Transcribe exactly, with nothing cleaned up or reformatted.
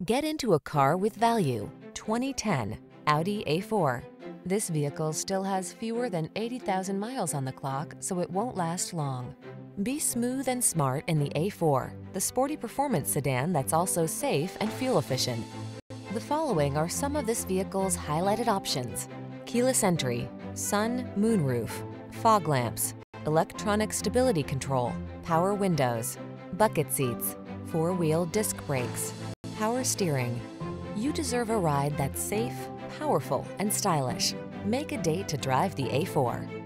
Get into a car with value. twenty ten Audi A four. This vehicle still has fewer than eighty thousand miles on the clock, so it won't last long. Be smooth and smart in the A four, the sporty performance sedan that's also safe and fuel efficient. The following are some of this vehicle's highlighted options: keyless entry, sun, moonroof, fog lamps, electronic stability control, power windows, bucket seats, four-wheel disc brakes, power steering. You deserve a ride that's safe, powerful, and stylish. Make a date to drive the A four.